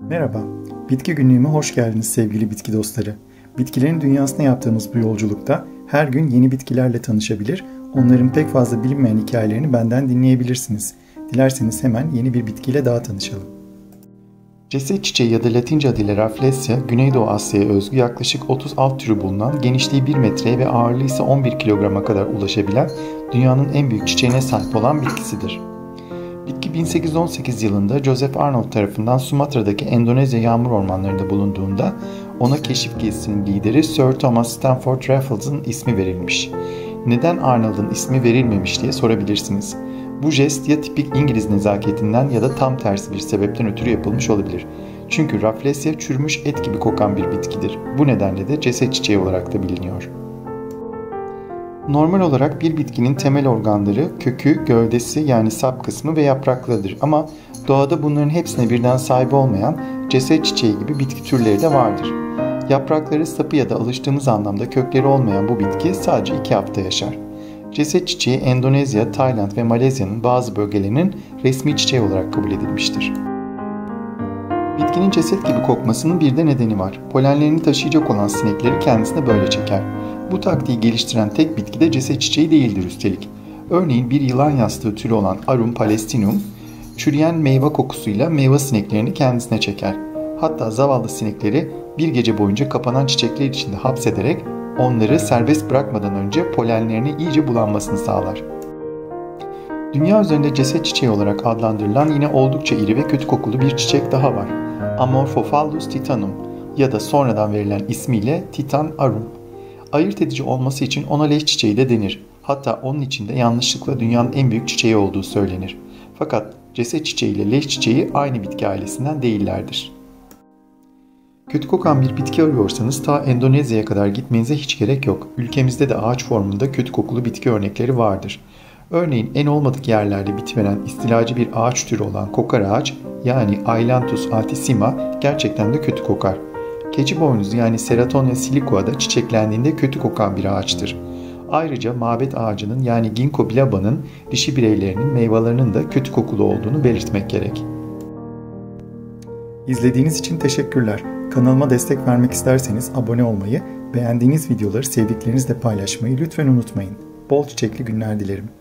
Merhaba, Bitki Günlüğü'me hoş geldiniz sevgili bitki dostları. Bitkilerin dünyasına yaptığımız bu yolculukta her gün yeni bitkilerle tanışabilir, onların pek fazla bilinmeyen hikayelerini benden dinleyebilirsiniz. Dilerseniz hemen yeni bir bitkiyle daha tanışalım. Ceset çiçeği ya da Latince adıyla Rafflesia, Güneydoğu Asya'ya özgü yaklaşık 30 alt türü bulunan, genişliği 1 metreye ve ağırlığı ise 11 kilograma kadar ulaşabilen dünyanın en büyük çiçeğine sahip olan bitkisidir. Bitki 1818 yılında Joseph Arnold tarafından Sumatra'daki Endonezya yağmur ormanlarında bulunduğunda ona keşif gezisinin lideri Sir Thomas Stamford Raffles'ın ismi verilmiş. Neden Arnold'un ismi verilmemiş diye sorabilirsiniz. Bu jest ya tipik İngiliz nezaketinden ya da tam tersi bir sebepten ötürü yapılmış olabilir. Çünkü Rafflesia çürümüş et gibi kokan bir bitkidir. Bu nedenle de ceset çiçeği olarak da biliniyor. Normal olarak bir bitkinin temel organları kökü, gövdesi yani sap kısmı ve yapraklarıdır ama doğada bunların hepsine birden sahip olmayan ceset çiçeği gibi bitki türleri de vardır. Yaprakları, sapı ya da alıştığımız anlamda kökleri olmayan bu bitki sadece 2 hafta yaşar. Ceset çiçeği Endonezya, Tayland ve Malezya'nın bazı bölgelerinin resmi çiçeği olarak kabul edilmiştir. Bitkinin ceset gibi kokmasının bir de nedeni var. Polenlerini taşıyacak olan sinekleri kendisine böyle çeker. Bu taktiği geliştiren tek bitki de ceset çiçeği değildir üstelik. Örneğin bir yılan yastığı türü olan Arum palestinum, çürüyen meyve kokusuyla meyve sineklerini kendisine çeker. Hatta zavallı sinekleri bir gece boyunca kapanan çiçekler içinde hapsederek onları serbest bırakmadan önce polenlerini iyice bulanmasını sağlar. Dünya üzerinde ceset çiçeği olarak adlandırılan yine oldukça iri ve kötü kokulu bir çiçek daha var. Amorphophallus titanum ya da sonradan verilen ismiyle Titan arum. Ayırt edici olması için ona leş çiçeği de denir. Hatta onun içinde yanlışlıkla dünyanın en büyük çiçeği olduğu söylenir. Fakat ceset çiçeği ile leş çiçeği aynı bitki ailesinden değillerdir. Kötü kokan bir bitki arıyorsanız ta Endonezya'ya kadar gitmenize hiç gerek yok. Ülkemizde de ağaç formunda kötü kokulu bitki örnekleri vardır. Örneğin en olmadık yerlerde bitiveren istilacı bir ağaç türü olan kokar ağaç yani Ailanthus altissima gerçekten de kötü kokar. Keçi boynuzu yani Ceratonia siliqua da çiçeklendiğinde kötü kokan bir ağaçtır. Ayrıca mabet ağacının yani Ginkgo biloba'nın dişi bireylerinin meyvelerinin de kötü kokulu olduğunu belirtmek gerek. İzlediğiniz için teşekkürler. Kanalıma destek vermek isterseniz abone olmayı, beğendiğiniz videoları sevdiklerinizle paylaşmayı lütfen unutmayın. Bol çiçekli günler dilerim.